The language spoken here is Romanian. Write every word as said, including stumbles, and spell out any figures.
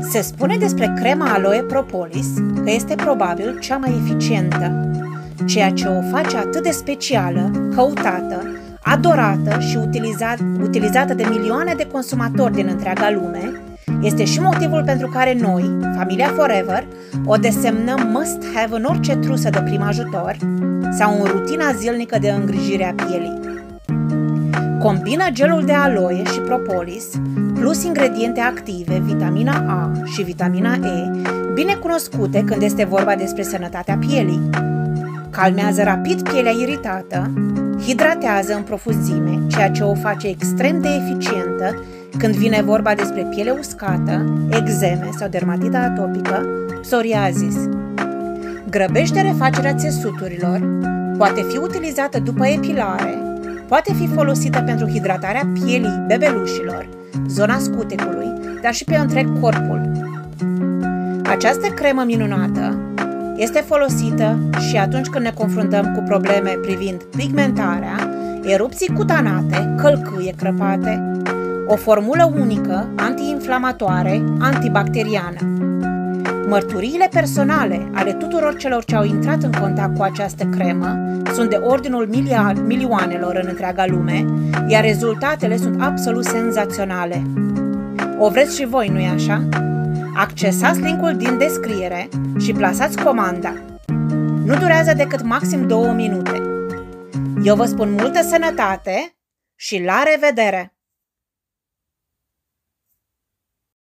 Se spune despre crema Aloe Propolis că este probabil cea mai eficientă, ceea ce o face atât de specială, căutată, adorată și utilizat, utilizată de milioane de consumatori din întreaga lume, este și motivul pentru care noi, familia Forever, o desemnăm must-have în orice trusă de prim ajutor sau în rutina zilnică de îngrijire a pielii. Combină gelul de aloe și propolis, plus ingrediente active, vitamina A și vitamina E, bine cunoscute când este vorba despre sănătatea pielii. Calmează rapid pielea iritată, hidratează în profuzime, ceea ce o face extrem de eficientă când vine vorba despre piele uscată, eczeme sau dermatită atopică, psoriazis. Grăbește refacerea țesuturilor, poate fi utilizată după epilare, poate fi folosită pentru hidratarea pielii bebelușilor, zona scutecului, dar și pe întreg corpul. Această cremă minunată este folosită și atunci când ne confruntăm cu probleme privind pigmentarea, erupții cutanate, călcâie crăpate, o formulă unică, antiinflamatoare, antibacteriană. Mărturiile personale ale tuturor celor ce au intrat în contact cu această cremă sunt de ordinul milioanelor în întreaga lume, iar rezultatele sunt absolut senzaționale. O vreți și voi, nu-i așa? Accesați linkul din descriere și plasați comanda. Nu durează decât maxim două minute. Eu vă spun multă sănătate și la revedere!